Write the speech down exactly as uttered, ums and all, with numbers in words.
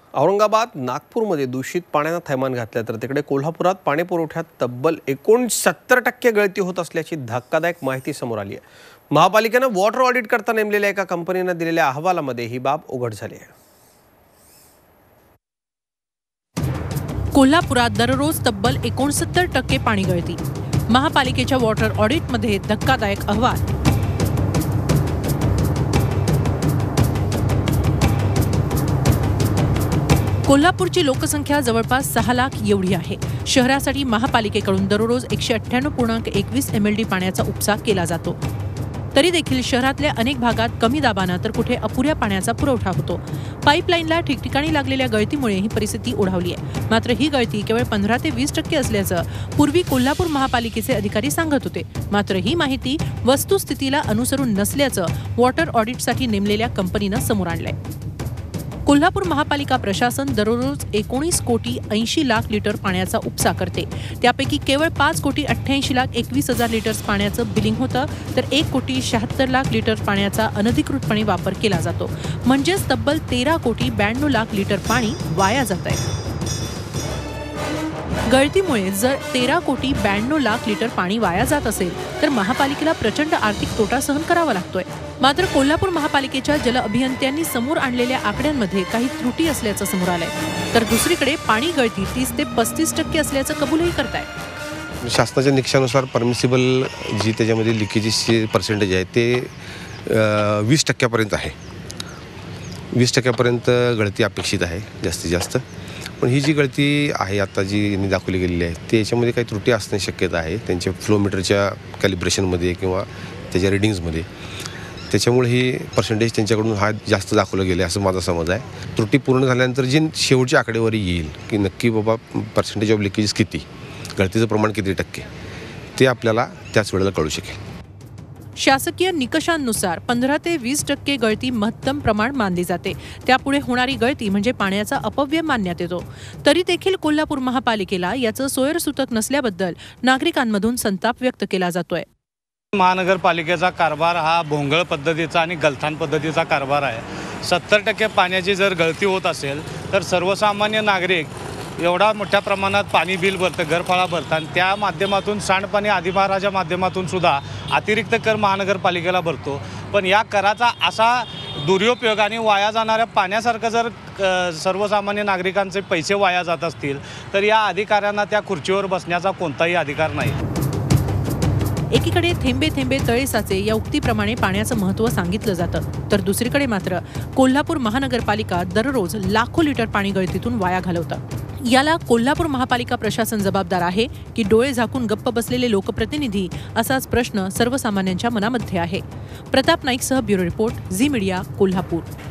औरंगाबाद नागपूरमध्ये दूषित पाण्यानं थैमान घातलं तर तिकडे कोल्हापुरात पाणी पुरवठ्यात तब्बल एकोणसत्तर टक्के गळती होत असल्याची धक्कादायक माहिती समोर आली आहे। महापालिकेने वॉटर ऑडिट करता नेमलेल्या एका कंपनीने दिलेल्या अहवालामध्ये ही बाब उघड झाली आहे। कोल्हापुरात दररोज तब्बल एकोणसत्तर टक्के पाणी गळती। महापालिकेच्या वॉटर ऑडिटमध्ये धक्कादायक अहवाल। कोल्हापूरची लोकसंख्या जवळपास सहा लाख एवढी आहे। शहरासाठी महापालिकेकडून दररोज एकशे अठ्ठ्याण्णव पूर्णांक एकवीस एम एल डी पाण्याचा उपसा केला जातो। तरी देखील शहरातल्या अनेक भागात कमी दाबानं तर कुठे अपुऱ्या पाण्याचा पुरवठा होतो। पाईपलाईनला ठिकठिकाणी लागलेल्या गळतीमुळे ही परिस्थिती ओढावली आहे। मात्र ही गळती केवळ पंधरा ते वीस टक्के असल्याचं पूर्वी कोल्हापूर महापालिकेचे अधिकारी सांगत होते। मात्र ही माहिती वस्तुस्थितीला अनुसरून नसल्याचं वॉटर ऑडिटसाठी नेमलेल्या कंपनीनं समोर आणलंय। कोल्हापूर महापालिका प्रशासन दररोज एकोणीस कोटी ऐंशी लाख लिटर पाण्याचा उपसा करते। त्यापैकी केवळ पाच कोटी अठ्ठ्याऐंशी लाख एकवीस हजार लिटर पाण्याचं बिलिंग होतं, तर एक कोटी शहात्तर लाख लिटर पाण्याचा अनधिकृतपणे वापर केला जातो। म्हणजेच तब्बल तेरा कोटी ब्याण्णव लाख लिटर पाणी वाया जात आहे। गळतीमुळे जर तेरा कोटी ब्याण्णव लाख लिटर पाणी वाया जात असेल तर महापालिकेला प्रचंड आर्थिक तोटा सहन करावा लागतोय। मात्र कोल्हापूर महापालिकेच्या जल अभियंत्यांनी समोर आणलेल्या आकड्यांमध्ये काही त्रुटी असल्याचं समोर आलंय, तर दुसरीकडे पाणी गळती तीस ते पस्तीस टक्के असल्याचं कबूलही करताय। शासनाच्या निकषानुसार परमिसिबल जी त्याच्यामध्ये लिकेजेसचे पर्सेंटेज आहे ते वीस टक्क्यापर्यंत आहे। वीस टक्क्यापर्यंत गळती अपेक्षित आहे जास्तीत जास्त। पण ही जी गळती आहे आता जी यांनी दाखवली गेलेली आहे ते याच्यामध्ये काही त्रुटी असण्याची शक्यता आहे त्यांच्या फ्लोमीटरच्या कॅलिब्रेशनमध्ये किंवा त्याच्या रिडिंग्समध्ये। त्याच्यामुळे ही पर्सेंटेज त्यांच्याकडून हा जास्त दाखवलं गेलं असं माझा समज आहे। त्रुटी पूर्ण झाल्यानंतर जी शेवटची आकडेवारी येईल की नक्की बाबा पर्सेंटेज ऑफ लिकेजेस किती, गळतीचं प्रमाण किती टक्के, ते आपल्याला त्याच वेळेला कळू शकेल। शासकीय निकषांनुसार पंधरा ते वीस टक्के गळती महत्तम प्रमाण मानली जाते। त्यापुढे होणारी गळती म्हणजे पाण्याचा अपव्यय मानण्यात येतो। तरी देखील कोल्हापूर महापालिकेला याचं सोयरसूतक नसल्याबद्दल नागरिकांमधून संताप व्यक्त केला जातोय। महानगरपालिकेचा कारभार हा भोंगळ पद्धतीचा आणि गलथान पद्धतीचा कारभार आहे। सत्तर टक्के पाण्याची जर गळती होत असेल तर सर्वसामान्य नागरिक एवढा मोठ्या प्रमाणात पाणी बिल भरतं, घरफाळा भरतं आणि त्या माध्यमातून सांडपाणी अधिभाराच्या माध्यमातून सुद्धा अतिरिक्त कर महानगरपालिकेला भरतो। पण या कराचा असा दुरुपयोग आणि वाया जाणाऱ्या पाण्यासारखं जर सर्वसामान्य नागरिकांचे पैसे वाया जात असतील तर या अधिकाऱ्यांना त्या खुर्चीवर बसण्याचा कोणताही अधिकार नाही। एकीकडे थेंबे थेंबे तळे साचे या उक्तीप्रमाणे पाण्याचं महत्त्व सांगितलं जातं, तर दुसरीकडे मात्र कोल्हापूर महानगरपालिका दररोज लाखो लिटर पाणी गळतीतून वाया घालवतं। याला कोल्हापूर महापालिका प्रशासन जबाबदार आहे की डोळे झाकून गप्प बसलेले लोकप्रतिनिधी, असाच प्रश्न सर्वसामान्यांच्या मनामध्ये आहे। प्रताप नाईकसह bureau report, Zee media, Kolhapur.